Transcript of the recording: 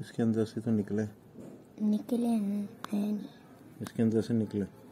इसके अंदर से तो निकले हैं, है नहीं। इसके अंदर से निकले।